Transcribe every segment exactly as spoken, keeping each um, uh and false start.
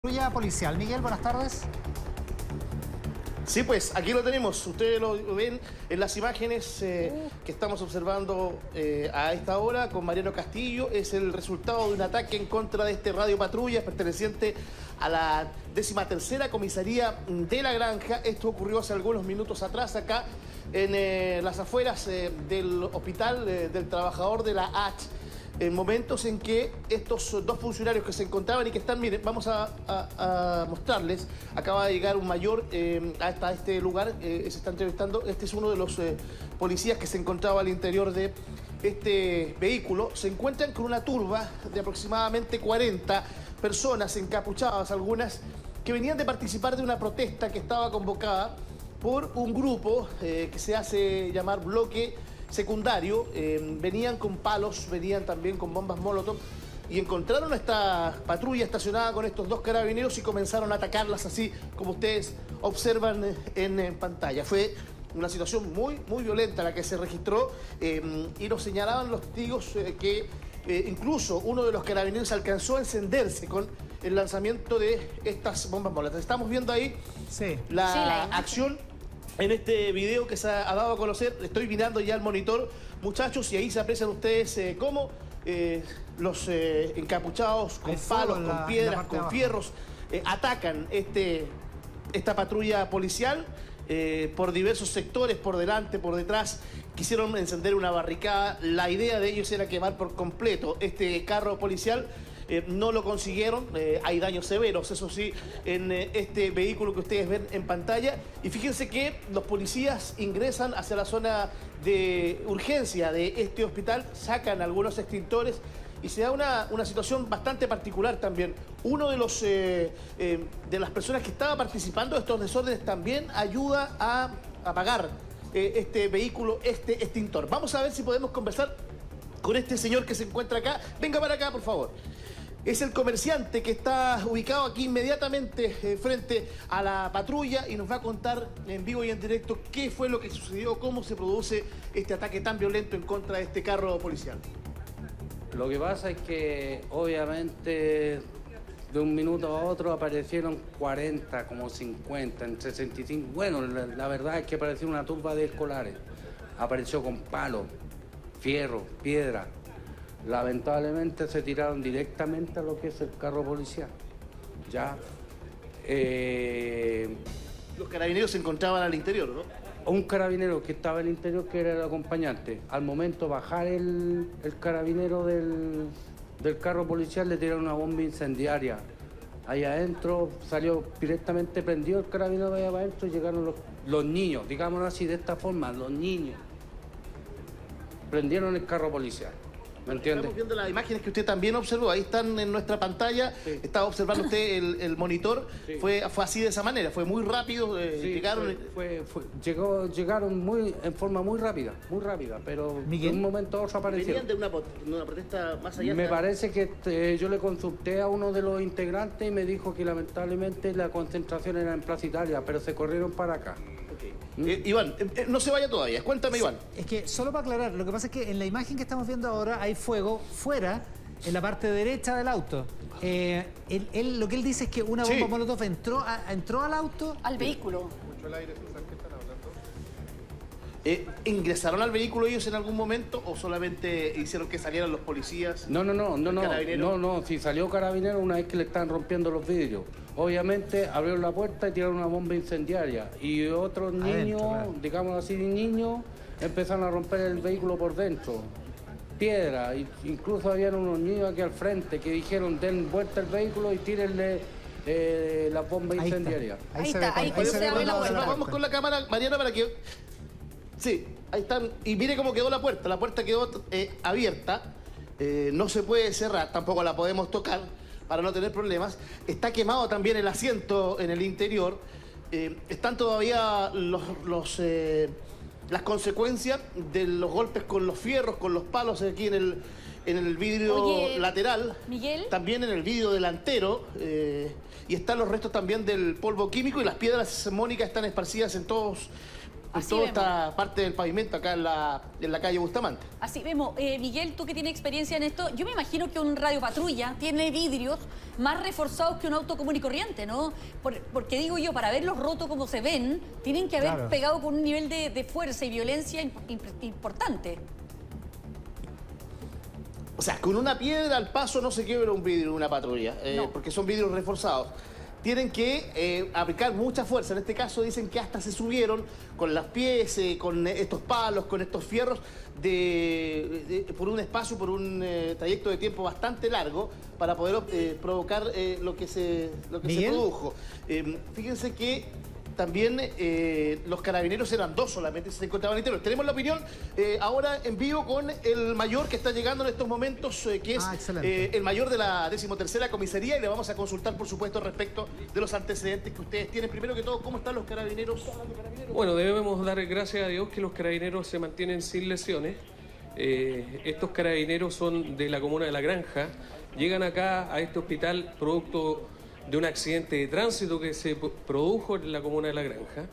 Patrulla policial. Miguel, buenas tardes. Sí, pues aquí lo tenemos. Ustedes lo ven en las imágenes eh, que estamos observando eh, a esta hora con Mariano Castillo. Es el resultado de un ataque en contra de este radio patrulla perteneciente a la décima tercera comisaría de La Granja. Esto ocurrió hace algunos minutos atrás acá en eh, las afueras eh, del hospital eh, del trabajador de la H. En momentos en que estos dos funcionarios que se encontraban y que están, miren, vamos a, a, a mostrarles, acaba de llegar un mayor eh, hasta este lugar, eh, se está entrevistando, este es uno de los eh, policías que se encontraba al interior de este vehículo. Se encuentran con una turba de aproximadamente cuarenta personas encapuchadas, algunas que venían de participar de una protesta que estaba convocada por un grupo eh, que se hace llamar Bloque Secundario. Eh, venían con palos, venían también con bombas molotov y encontraron a esta patrulla estacionada con estos dos carabineros y comenzaron a atacarlas así como ustedes observan en, en pantalla. Fue una situación muy, muy violenta la que se registró eh, y nos señalaban los testigos eh, que eh, incluso uno de los carabineros alcanzó a encenderse con el lanzamiento de estas bombas molotov. Estamos viendo ahí sí. la, sí, la acción en este video que se ha, ha dado a conocer. Estoy mirando ya el monitor, muchachos, y ahí se aprecian ustedes eh, cómo eh, los eh, encapuchados con palos, con la, piedras, con fierros, eh, atacan este, esta patrulla policial eh, por diversos sectores, por delante, por detrás. Quisieron encender una barricada. La idea de ellos era quemar por completo este carro policial. Eh, no lo consiguieron, eh, hay daños severos, eso sí, en eh, este vehículo que ustedes ven en pantalla. Y fíjense que los policías ingresan hacia la zona de urgencia de este hospital, sacan algunos extintores y se da una, una situación bastante particular también. Uno de, los, eh, eh, de las personas que estaba participando de estos desórdenes también ayuda a apagar eh, este vehículo, este extintor. Vamos a ver si podemos conversar con este señor que se encuentra acá. Venga para acá, por favor. Es el comerciante que está ubicado aquí inmediatamente eh, frente a la patrulla y nos va a contar en vivo y en directo qué fue lo que sucedió, cómo se produce este ataque tan violento en contra de este carro policial. Lo que pasa es que obviamente de un minuto a otro aparecieron cuarenta, como cincuenta, entre sesenta y cinco. Bueno, la, la verdad es que apareció una turba de escolares. Apareció con palos, fierro, piedra. Lamentablemente se tiraron directamente a lo que es el carro policial. Ya. Eh, Los carabineros se encontraban al interior, ¿no? Un carabinero que estaba al interior, que era el acompañante. Al momento de bajar el, el carabinero del, del carro policial, le tiraron una bomba incendiaria. Ahí adentro salió directamente prendido el carabinero de ahí adentro y llegaron los, los niños, digámoslo así, de esta forma, los niños. Prendieron el carro policial. ¿Me entiende? Estamos viendo las imágenes que usted también observó, ahí están en nuestra pantalla, sí. Estaba observando usted el, el monitor, sí. fue, fue así de esa manera, fue muy rápido, eh, sí, llegaron... Fue, fue, fue, llegó, llegaron muy, en forma muy rápida, muy rápida, pero Miguel, de un momento a otro aparecieron. ¿Venían de una, una protesta más allá? Me parece que eh, yo le consulté a uno de los integrantes y me dijo que lamentablemente la concentración era en Plaza Italia, pero se corrieron para acá. ¿Mm? Eh, Iván, eh, no se vaya todavía, cuéntame, Iván. Es que, solo para aclarar, lo que pasa es que en la imagen que estamos viendo ahora hay fuego fuera, en la parte derecha del auto. Eh, él, él, lo que él dice es que una bomba sí. molotov entró, a, entró al auto. Al vehículo. Mucho el aire, Susan, ¿qué están hablando? Eh, ¿Ingresaron al vehículo ellos en algún momento o solamente hicieron que salieran los policías? No, no, no, no, no, no, no, si salió carabinero una vez que le estaban rompiendo los vidrios. Obviamente abrieron la puerta y tiraron una bomba incendiaria. Y otros niños, adentro, claro. digamos así, niños, empezaron a romper el vehículo por dentro. Piedra, incluso habían unos niños aquí al frente que dijeron den vuelta el vehículo y tírenle eh, la bomba ahí incendiaria. Está. Ahí, ahí está, ahí, ahí se, se abre la puerta. Vamos con la cámara, Mariana, para que... Sí, ahí están. Y mire cómo quedó la puerta. La puerta quedó eh, abierta. Eh, no se puede cerrar, tampoco la podemos tocar para no tener problemas. Está quemado también el asiento en el interior. Eh, están todavía los, los, eh, las consecuencias de los golpes con los fierros, con los palos aquí en el, en el vidrio Oye, lateral. Miguel. También en el vidrio delantero. Eh, y están los restos también del polvo químico y las piedras semónicas están esparcidas en todos en toda esta parte del pavimento acá en la, en la calle Bustamante. Así vemos. Eh, Miguel, tú que tienes experiencia en esto, yo me imagino que un radiopatrulla tiene vidrios más reforzados que un auto común y corriente, ¿no? Por, porque digo yo, para verlos rotos como se ven, tienen que haber Claro. pegado con un nivel de, de fuerza y violencia imp imp importante. O sea, con una piedra al paso no se quiebra un vidrio de una patrulla, eh, No. porque son vidrios reforzados. Tienen que eh, aplicar mucha fuerza. En este caso dicen que hasta se subieron con las pies, eh, con estos palos, con estos fierros, de, de- por un espacio, por un eh, trayecto de tiempo bastante largo para poder eh, provocar eh, lo que se, lo que se ¿Miguel? produjo. Eh, fíjense que también eh, los carabineros eran dos solamente, se encontraban interiores. Tenemos la opinión eh, ahora en vivo con el mayor que está llegando en estos momentos, eh, que es Ah, excelente. eh, el mayor de la decimotercera comisaría, y le vamos a consultar, por supuesto, respecto de los antecedentes que ustedes tienen. Primero que todo, ¿cómo están los carabineros? Bueno, debemos dar gracias a Dios que los carabineros se mantienen sin lesiones. Eh, estos carabineros son de la comuna de La Granja, llegan acá a este hospital producto de un accidente de tránsito que se produjo en la comuna de La Granja.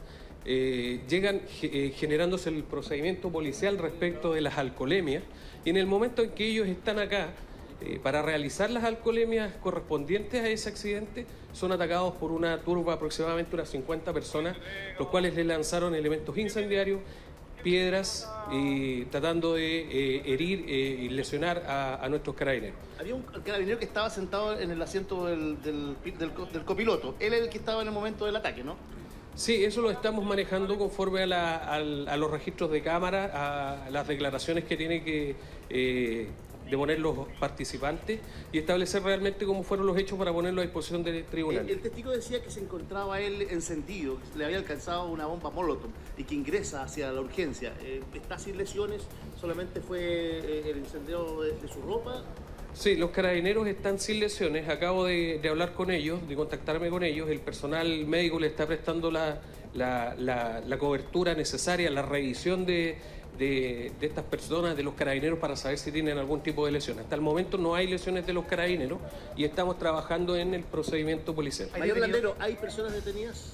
Eh, llegan eh, generándose el procedimiento policial respecto de las alcoholemias, y en el momento en que ellos están acá eh, para realizar las alcoholemias correspondientes a ese accidente, son atacados por una turba, aproximadamente unas cincuenta personas, los cuales le lanzaron elementos incendiarios, piedras, y tratando de eh, herir eh, y lesionar a, a nuestros carabineros. Había un carabinero que estaba sentado en el asiento del, del, del, del copiloto. Él es el que estaba en el momento del ataque, ¿no? Sí, eso lo estamos manejando conforme a, la, al- a los registros de cámara, a las declaraciones que tienen que eh, deponer los participantes y establecer realmente cómo fueron los hechos para ponerlo a disposición del tribunal. El, el testigo decía que se encontraba él encendido, que le había alcanzado una bomba molotov y que ingresa hacia la urgencia. Eh, ¿Está sin lesiones? ¿Solamente fue eh, el incendio de, de su ropa? Sí, los carabineros están sin lesiones. Acabo de, de hablar con ellos, de contactarme con ellos. El personal médico le está prestando la, la, la, la cobertura necesaria, la revisión de, de, de estas personas, de los carabineros, para saber si tienen algún tipo de lesión. Hasta el momento no hay lesiones de los carabineros y estamos trabajando en el procedimiento policial. Mayor Landero, ¿hay personas detenidas?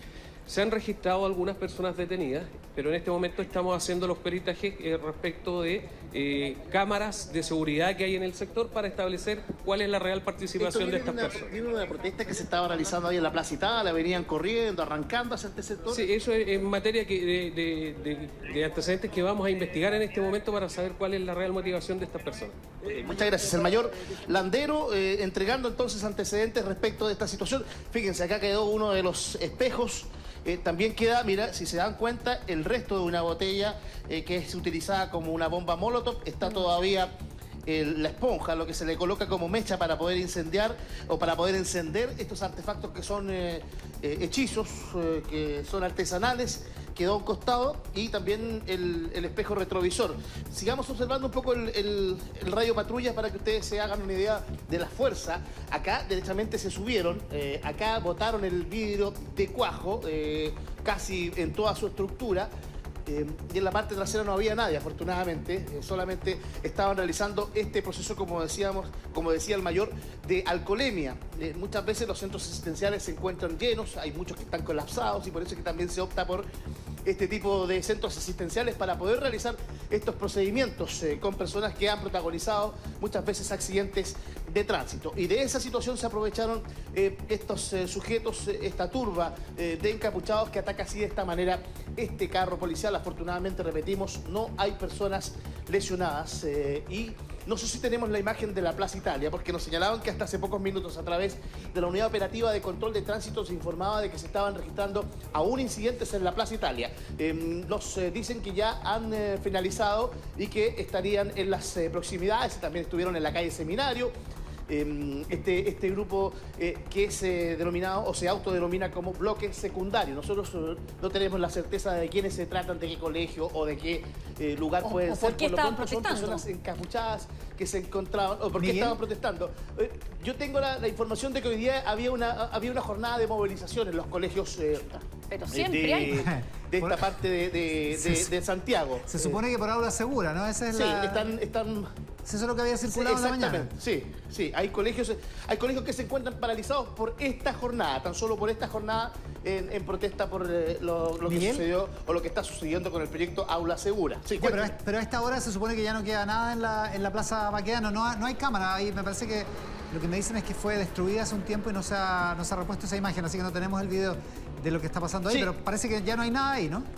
Se han registrado algunas personas detenidas, pero en este momento estamos haciendo los peritajes eh, respecto de eh, cámaras de seguridad que hay en el sector para establecer cuál es la real participación de estas una, personas. ¿Viene una protesta que se estaba realizando ahí en la Plaza Italia? ¿Venían corriendo, arrancando hacia este sector? Sí, eso es en materia que de, de- de- de antecedentes que vamos a investigar en este momento para saber cuál es la real motivación de estas personas. Eh, muchas gracias. El mayor Landero eh, entregando entonces antecedentes respecto de esta situación. Fíjense, acá quedó uno de los espejos. Eh, también queda, mira, si se dan cuenta, el resto de una botella eh, que es utilizada como una bomba molotov. Está todavía el- la esponja, lo que se le coloca como mecha para poder incendiar o para poder encender estos artefactos que son eh, eh, hechizos, eh, que son artesanales. Quedó a un costado, y también el, el espejo retrovisor. Sigamos observando un poco el, el, el radio patrulla para que ustedes se hagan una idea de la fuerza. Acá derechamente se subieron, eh, acá botaron el vidrio de cuajo, eh, casi en toda su estructura. Eh, y en la parte trasera no había nadie, afortunadamente. Eh, solamente estaban realizando este proceso, como decíamos, como decía el mayor, de alcoholemia. Eh, muchas veces los centros asistenciales se encuentran llenos, hay muchos que están colapsados, y por eso es que también se opta por este tipo de centros asistenciales para poder realizar estos procedimientos eh, con personas que han protagonizado muchas veces accidentes de tránsito. Y de esa situación se aprovecharon eh, estos eh, sujetos, eh, esta turba eh, de encapuchados que ataca así de esta manera este carro policial. Afortunadamente, repetimos, no hay personas lesionadas, eh, y no sé si tenemos la imagen de la Plaza Italia, porque nos señalaban que hasta hace pocos minutos, a través de la Unidad Operativa de Control de Tránsito, se informaba de que se estaban registrando aún incidentes en la Plaza Italia. Eh, nos eh, dicen que ya han eh, finalizado y que estarían en las eh, proximidades. También estuvieron en la calle Seminario. Eh, este, este grupo eh, que se denominado o se autodenomina como bloque secundario. Nosotros eh, no tenemos la certeza de quiénes se tratan, de qué colegio o de qué eh, lugar O- pueden o ser. por qué lo estaban pronto son protestando. personas encapuchadas que se encontraban, o por qué Miguel. estaban protestando. Eh, yo tengo la, la información de que hoy día había una, había una jornada de movilización en los colegios eh, Pero de, siempre hay. de esta Por- parte de, de- de- Se- de Santiago. Se Eh, supone que por aula segura, ¿no? Esa es Sí, la... están, están Eso es lo que había circulado Sí, en la mañana. exactamente. Sí, sí. Hay colegios, hay colegios que se encuentran paralizados por esta jornada, tan solo por esta jornada en, en protesta por eh, lo, lo que ¿Miguel? sucedió o lo que está sucediendo con el proyecto Aula Segura. Sí, Ya, pero, cuéntame. a- pero a esta hora se supone que ya no queda nada en la, en la Plaza Baquedano. No, ha- no hay cámara. Ahí me parece que lo que me dicen es que fue destruida hace un tiempo y no se ha, no se ha repuesto esa imagen. Así que no tenemos el video de lo que está pasando ahí. Sí. Pero parece que ya no hay nada ahí, ¿no?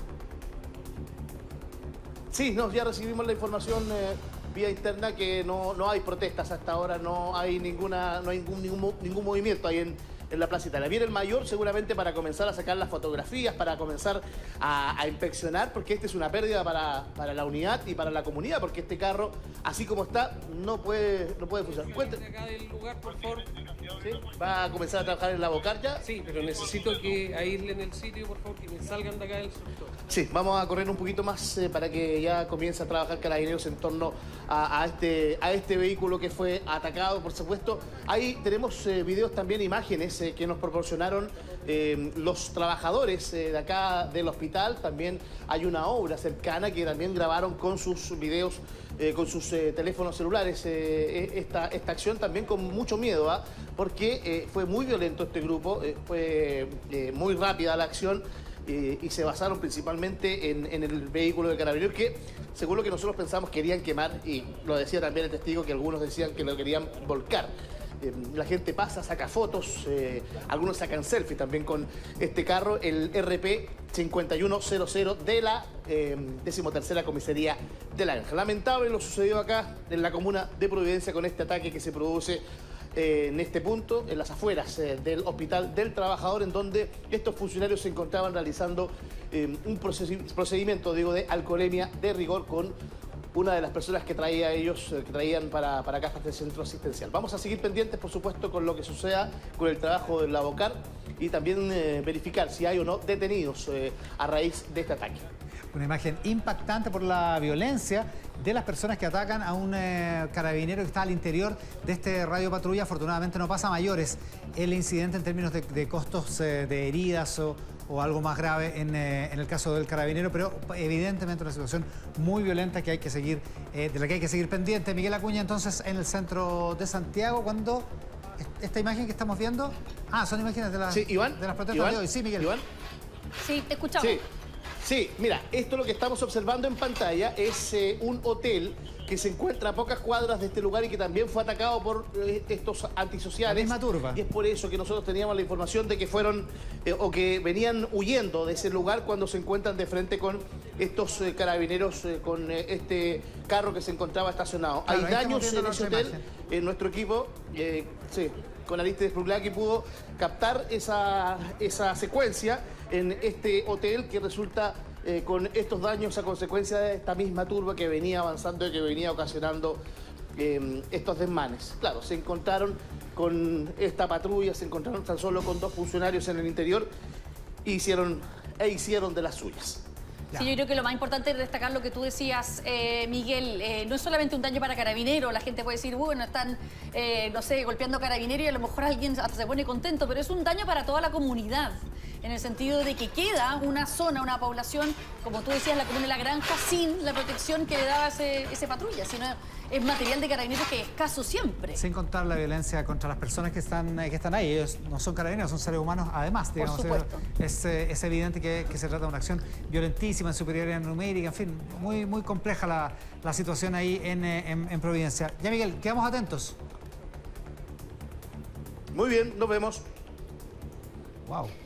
Sí, no, ya recibimos la información eh, vía interna que no, no hay protestas hasta ahora, no hay ninguna, no hay ningún, ningún, mo- ningún movimiento ahí en, en la Plaza Italia. Viene el mayor seguramente para comenzar a sacar las fotografías, para comenzar a, a inspeccionar, porque esta es una pérdida para, para la unidad y para la comunidad, porque este carro, así como está, no puede, no puede funcionar. Cuente- De acá del lugar, por favor. ¿Sí? ¿Va a comenzar a trabajar en la Bocar ya? Sí, pero necesito que aíslen el sitio, por favor, que me salgan de acá del sector. Sí, vamos a correr un poquito más eh, para que ya comience a trabajar Carabineros en torno a, a este, a este vehículo que fue atacado, por supuesto. Ahí tenemos eh, videos también, imágenes eh, que nos proporcionaron eh, los trabajadores eh, de acá del hospital. También hay una obra cercana que también grabaron con sus videos, eh, con sus eh, teléfonos celulares eh, esta, esta acción también con mucho miedo, ¿ah? Porque eh, fue muy violento este grupo, eh, fue eh, muy rápida la acción. Eh, y se basaron principalmente en, en el vehículo de Carabineros que, según lo que nosotros pensamos, querían quemar, y lo decía también el testigo, que algunos decían que lo querían volcar. Eh, la gente pasa, saca fotos, eh, algunos sacan selfies también con este carro, el R P cinco uno cero cero de la eh, decimotercera comisaría de La Granja. Lamentable lo sucedido acá en la comuna de Providencia con este ataque que se produce Eh, en este punto, en las afueras eh, del Hospital del Trabajador, en donde estos funcionarios se encontraban realizando eh, un procesi- procedimiento, digo, de alcoholemia de rigor con una de las personas que traía ellos, eh, que traían para, para acá, para este centro asistencial. Vamos a seguir pendientes, por supuesto, con lo que suceda con el trabajo de la Bocar y también eh, verificar si hay o no detenidos eh, a raíz de este ataque. Una imagen impactante por la violencia de las personas que atacan a un eh, carabinero que está al interior de este radio patrulla. Afortunadamente no pasa a mayores el incidente en términos de, de costos eh, de heridas o, o algo más grave en, eh, en el caso del carabinero, pero evidentemente una situación muy violenta que hay que seguir, eh, de la que hay que seguir pendiente. Miguel Acuña, entonces, en el centro de Santiago, cuando esta imagen que estamos viendo, ah, son imágenes de las, Sí, Iván. de las protestas Iván, de hoy. Sí, Miguel. Iván. Sí, te escuchamos. Sí, sí, mira, esto lo que estamos observando en pantalla es eh, un hotel que se encuentra a pocas cuadras de este lugar y que también fue atacado por eh, estos antisociales. La misma turba. Y es por eso que nosotros teníamos la información de que fueron eh, o que venían huyendo de ese lugar cuando se encuentran de frente con estos eh, carabineros, eh, con eh, este carro que se encontraba estacionado. Claro, Hay ahí estamos daños viendo en la ese otra hotel. imagen. Eh, nuestro equipo, eh, sí, con Aristides Bruglaki pudo captar esa, esa secuencia en este hotel que resulta eh, con estos daños a consecuencia de esta misma turba que venía avanzando y que venía ocasionando eh, estos desmanes. Claro, se encontraron con esta patrulla, se encontraron tan solo con dos funcionarios en el interior e hicieron, e hicieron de las suyas. Ya. Sí, yo creo que lo más importante es destacar lo que tú decías, eh, Miguel. Eh, no es solamente un daño para Carabineros. La gente puede decir, bueno, están, eh, no sé, golpeando a Carabineros y a lo mejor alguien hasta se pone contento, pero es un daño para toda la comunidad. En el sentido de que queda una zona, una población, como tú decías, la comuna de La Granja, sin la protección que le daba ese, ese patrulla. Sino es material de Carabineros que es escaso siempre. Sin contar la violencia contra las personas que están, eh, que están ahí. Ellos no son carabineros, son seres humanos además, digamos. supuesto. Es, eh, es evidente que, que se trata de una acción violentísima, en superioridad numérica, en fin, muy, muy compleja la, la situación ahí en, eh, en, en Providencia. Ya, Miguel, quedamos atentos. Muy bien, nos vemos. Wow.